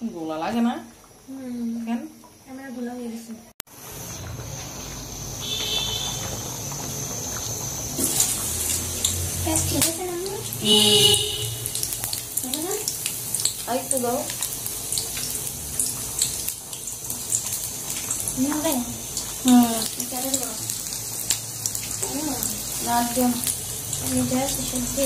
গোলা লাগে না? কেন আমার গোলা হয়ে গেছে। ঠিক আছে না? আর একটু দাও। না দিও না। আমি জাস্ট শুনতে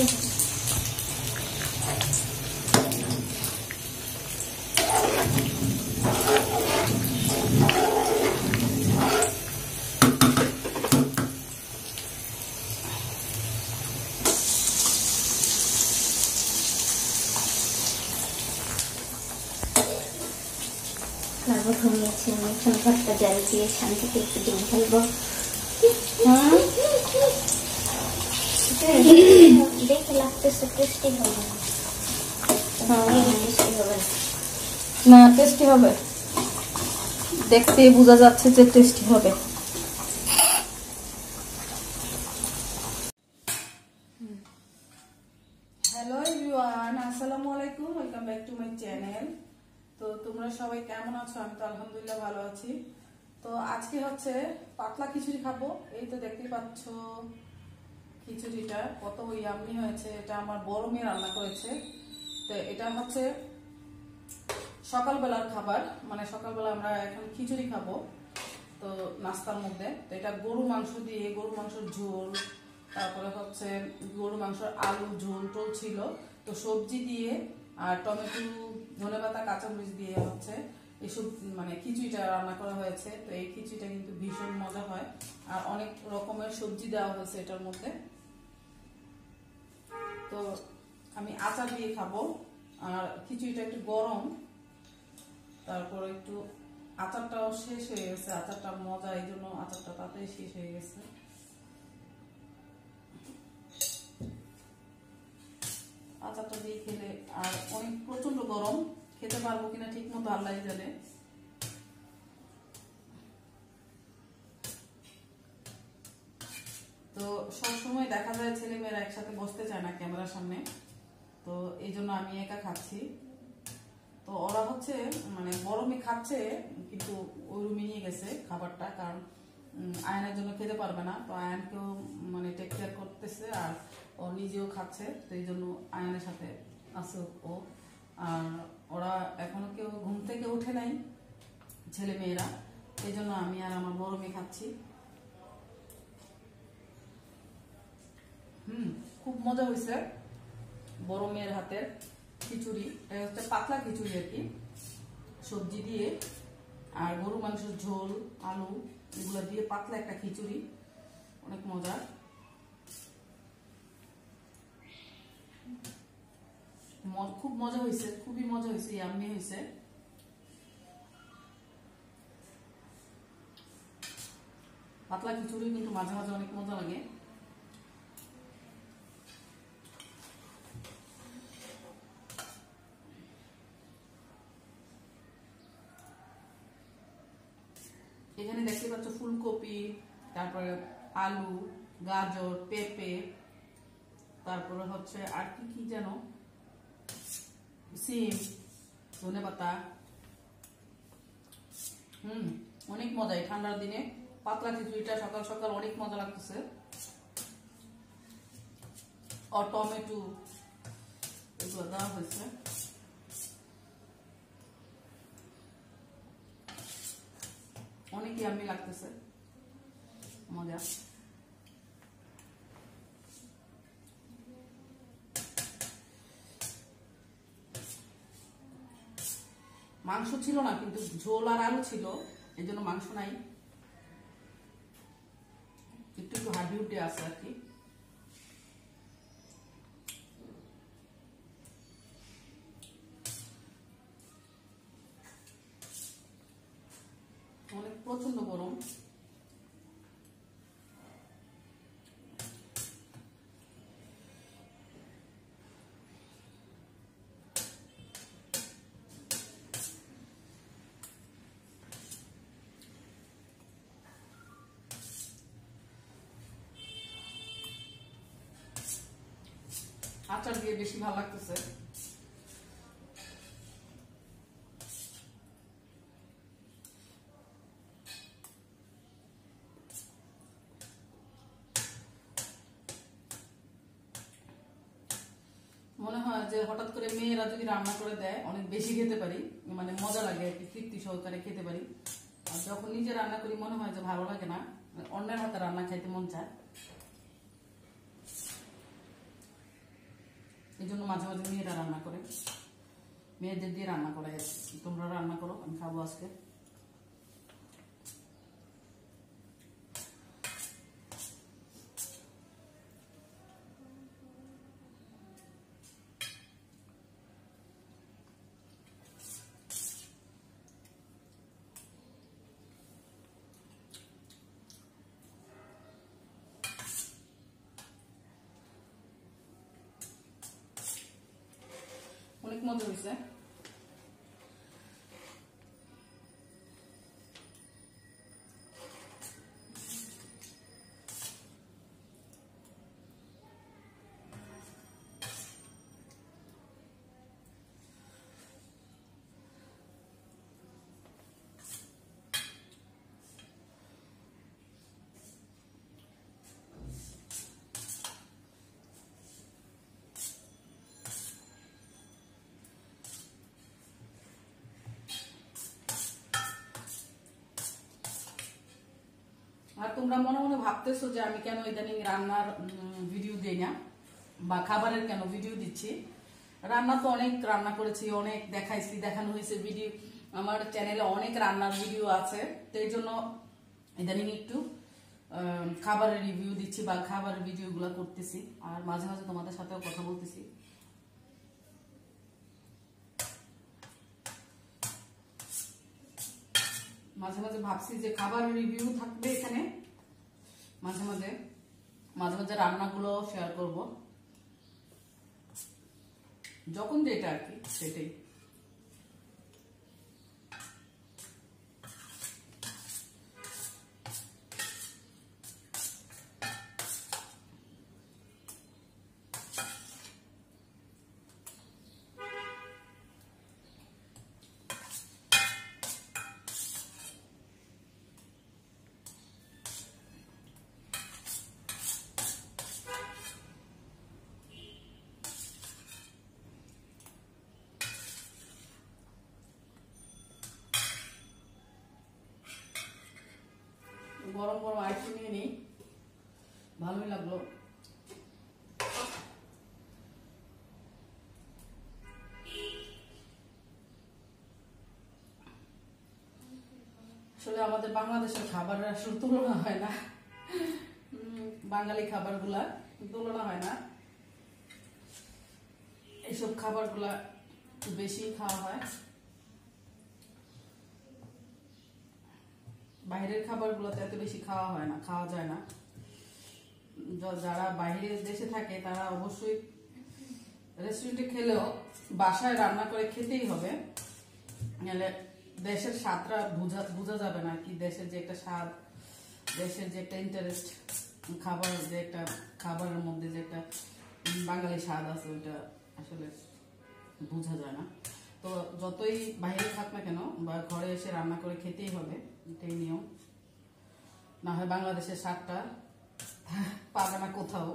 ঘুমিয়েছি আমি ঘরটা জাল দিয়ে শান্তিতে একটু ডিম খেলবো। দেখে লাগতেছে টেস্টি হবে না? টেস্টি হবে, দেখতে বোঝা যাচ্ছে যে টেস্টি হবে। হ্যালো এভরিওয়ান, আসসালামু আলাইকুম, welcome back to my channel. তো তোমরা সবাই কেমন আছো? আমি তো আলহামদুলিল্লাহ ভালো আছি। তো আজকে হচ্ছে পাতলা খিচুড়ি খাবো। এই তো দেখতেই পাচ্ছ খিচুড়িটা কত ইয়াম্মি হয়েছে। এটা আমার বড় মেয়ে রান্না করেছে। তো এটা হচ্ছে সকালবেলার খাবার, মানে সকালবেলা আমরা এখন খিচুড়ি খাবো তো নাস্তার মধ্যে। তো এটা গরু মাংস দিয়ে, গরু মাংসের ঝোল, তারপরে হচ্ছে গরু মাংসের আলু ঝোল টোল ছিল, তো সবজি দিয়ে আর টমেটো, ধনেপাতা, কাঁচামরিচ দিয়ে হচ্ছে এসব মানে খিচুড়িটা রান্না করা হয়েছে। তো এই খিচুড়িটা কিন্তু ভীষণ মজা হয়, আর অনেক রকমের সবজি দেওয়া হয়েছে এটার মধ্যে। তো আমি আচার দিয়ে খাবো, আর খিচুড়িটা একটু গরম, তারপর একটু আচারটাও শেষ হয়ে গেছে। আচারটা মজা, এই জন্য আচারটা তাতেই শেষ হয়ে গেছে। আচারটা দিয়ে খেলে, আর অনেক প্রচন্ড গরম, খেতে পারবো কিনা ঠিক মতো আল্লাহ জানে। তো সবসময় দেখা যায় ছেলে মেয়েরা একসাথে বসতে চায় না ক্যামেরার সামনে, তো এই জন্য আমি একা খাচ্ছি। তো ওরা হচ্ছে মানে গরমে খাচ্ছে, কিন্তু ওই রুমে নিয়ে গেছে খাবারটা, কারণ আয়নের জন্য খেতে পারবে না। তো আয়নকেও মানে টেক কেয়ার করতেছে, আর ও নিজেও খাচ্ছে। তো এই জন্য আয়নের সাথে আছে ও। আর ওরা এখনো কেউ ঘুম থেকে উঠে নাই, ছেলে মেয়েরা। এই জন্য আমি আর আমার বড় মেয়ে খাচ্ছি। খুব মজা হয়েছে বড় মেয়ের হাতের খিচুড়ি। এটা হচ্ছে পাতলা খিচুড়ি আর কি, সবজি দিয়ে আর গরু মাংসের ঝোল, আলু এগুলো দিয়ে পাতলা একটা খিচুড়ি, অনেক মজা। খুব মজা হয়েছে, খুবই মজা হয়েছে, ইয়াম্মি হয়েছে। পাতলা খিচুড়ি কিন্তু মাঝে মাঝে অনেক মজা লাগে। এখানে দেখতে পাচ্ছ ফুলকপি, তারপরে আলু, গাজর, পেঁপে, তারপরে হচ্ছে আর কি কি যেন, সিম, ধনেপাতা। অনেক মজা। এই ঠান্ডার দিনে পাতলা খিচুড়িটা সকাল সকাল অনেক মজা লাগতেছে। আর টমেটো এগুলো দেওয়া হয়েছে, অনেক ইয়াম্মি লাগতেছে, মজা। মাংস ছিল না, কিন্তু ঝোল আর আলু ছিল, এই জন্য মাংস নাই, একটু একটু হাড্ডি উড্ডি আছে আর কি। অনেক প্রচন্ড গরম। আচার দিয়ে বেশি ভালো লাগতেছে। মনে হয় যে হঠাৎ করে মেয়েরা যদি রান্না করে দেয় অনেক বেশি খেতে পারি, মানে মজা লাগে আর কি, তৃপ্তি সহকারে খেতে পারি। আর যখন নিজে রান্না করি মনে হয় যে ভালো লাগে না, অন্যের হাতে রান্না খাইতে মন চায়। এই জন্য মাঝে মাঝে মেয়েরা রান্না করে, মেয়েদের দিয়ে রান্না করে। তোমরা রান্না করো, আমি খাবো আজকে। অনেক মজা হয়েছে। আর তোমরা মনে মনে ভাবতেছো যে আমি কেন ইদানিং রান্নার ভিডিও দিই না বা খাবারের কেন ভিডিও দিচ্ছি। রান্না তো অনেক রান্না করেছি, অনেক দেখাইছি, দেখানো হয়েছে ভিডিও, আমার চ্যানেলে অনেক রান্নার ভিডিও আছে। তো এই জন্য ইদানিং একটু খাবারের রিভিউ দিচ্ছি বা খাবারের ভিডিওগুলো করতেছি, আর মাঝে মাঝে তোমাদের সাথেও কথা বলতেছি। মাঝে মাঝে ভাবছি যে খাবার রিভিউ থাকবে এখানে, মাঝে মাঝে রান্নাগুলো শেয়ার করব, যখন যেটা আর কি সেটাই। গরম গরম আইসক্রিম নিয়ে নিই, ভালোই লাগলো। আসলে আমাদের বাংলাদেশের খাবারের আসলে তুলনা হয় না, বাঙালি খাবারগুলা তুলনা হয় না। এইসব খাবারগুলা বেশি খাওয়া হয়, বাইরের খাবারগুলোতে এত বেশি খাওয়া হয় না, খাওয়া যায় না। যারা বাইরের দেশে থাকে তারা অবশ্যই রেস্টুরেন্টে খেলেও বাসায় রান্না করে খেতেই হবে, নাহলে দেশের স্বাদটা বোঝা যাবে না কি, দেশের যে একটা স্বাদ, দেশের যে একটা ইন্টারেস্ট, খাবার যে একটা খাবারের মধ্যে যে একটা বাঙালি স্বাদ আছে ওইটা আসলে বোঝা যায় না। তো যতই বাইরে থাক না কেন বা ঘরে এসে রান্না করে খেতেই হবে, এটাই নিয়ম, না হয় বাংলাদেশের স্বাদটা পাবে না কোথাও।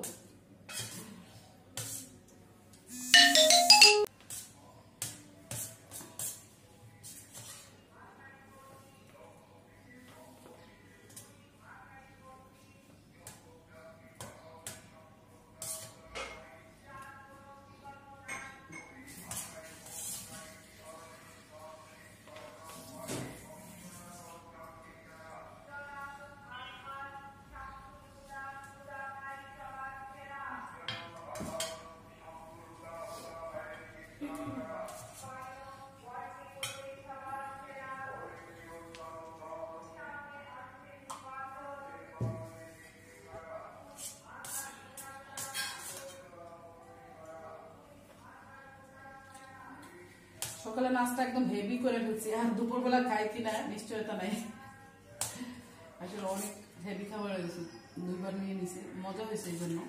সকালে নাস্তা একদম হেভি করে ফেলছি, আর দুপুরবেলা খাই কিনা নিশ্চয়তা নাই। আসলে অনেক হেভি খাবার হয়েছে, 2বার নিয়ে নিছি, মজা হয়েছে এই জন্য।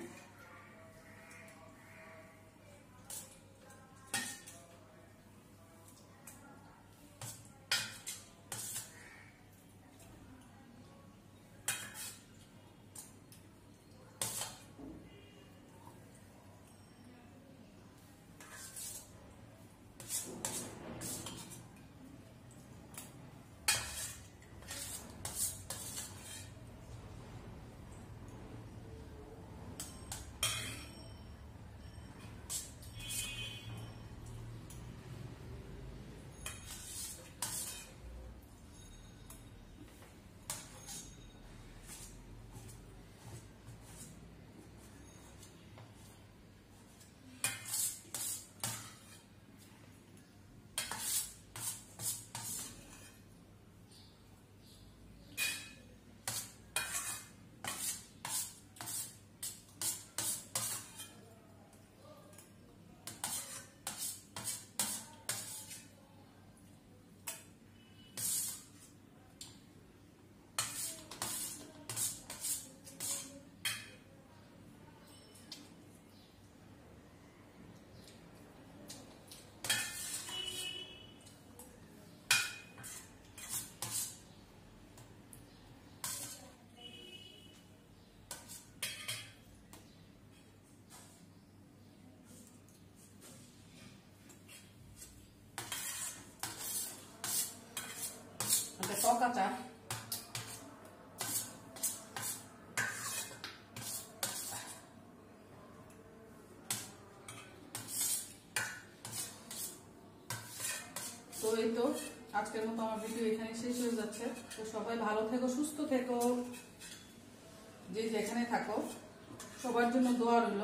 তো এই তো আজকের মতো আমার ভিডিও এখানে শেষ হয়ে যাচ্ছে। তো সবাই ভালো থেকো, সুস্থ থেকো, যে যেখানে থাকো সবার জন্য দোয়া রইল।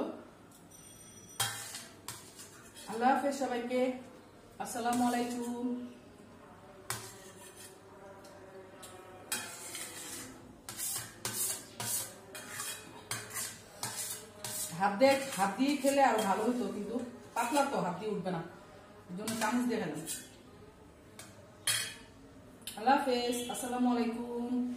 আল্লাহ হাফেজ সবাইকে। আসসালামু আলাইকুম। হাত দিয়ে খেলে আরো ভালো হতো, কিন্তু পাতলা তো হাত দিয়ে উঠবে না, এই জন্য চামচ দিয়ে খেলাম। আল্লাহ হাফেজ। আসসালামু আলাইকুম।